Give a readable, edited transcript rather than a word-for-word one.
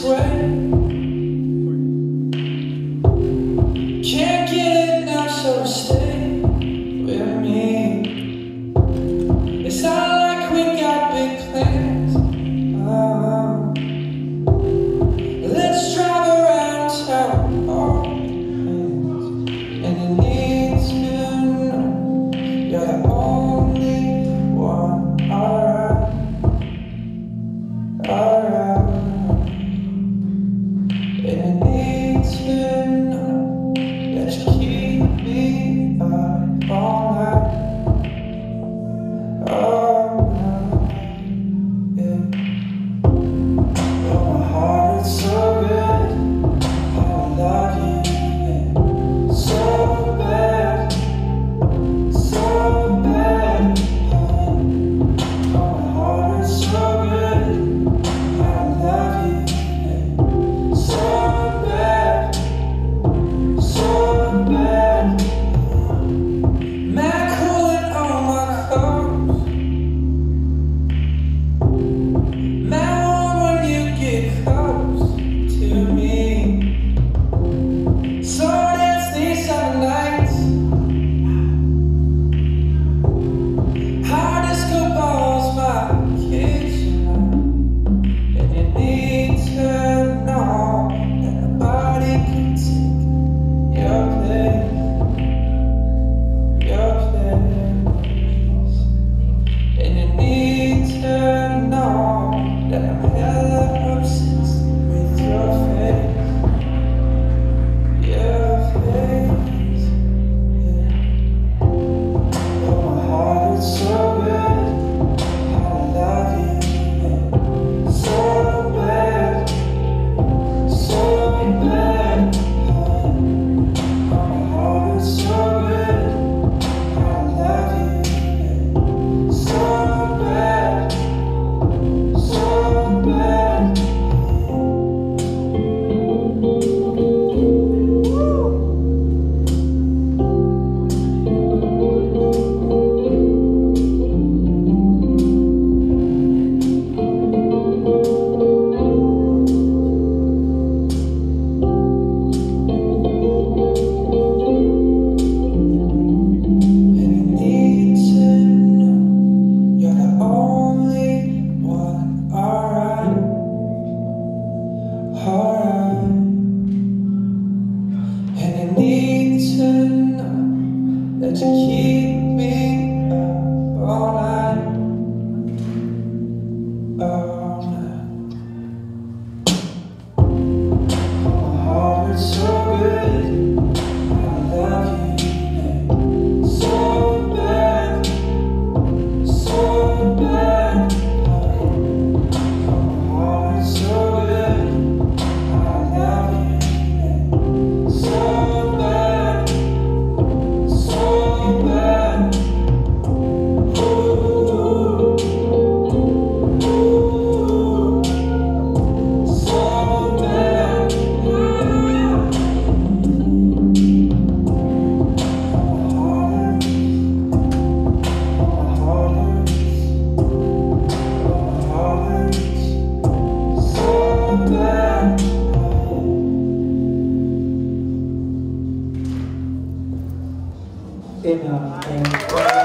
way. Can't get enough, so stay with me. It's not like we got big plans. Let's drive around town all hands. And you need to know you're the only one. Alright. And you need to know that you keep me up all night. All night, yeah. Oh, my heart is so good. I love you, yeah. So bad, so bad. Oh, my heart is so good. I love you, yeah. So bad, so bad. Man cooling on my clothes. Man warm when you get close to me. So dance these summer nights. Hard disco balls my kitchen. And you need to know that nobody can take your place. Your place. And you need to know that I'm hella obsessed with your face. Your face, yeah. Oh, my heart is so good. I love you, yeah. So bad, so bad. Oh, my heart is so good. I love you, yeah. So bad, so bad. Need to know that you keep me up all night, all night. My heart is so good. I love you, yeah. So bad, so bad. My heart is so good. I love you, yeah. So bad, so bad. Ooh, ooh, so bad. My heart hurts, so bad. Amen.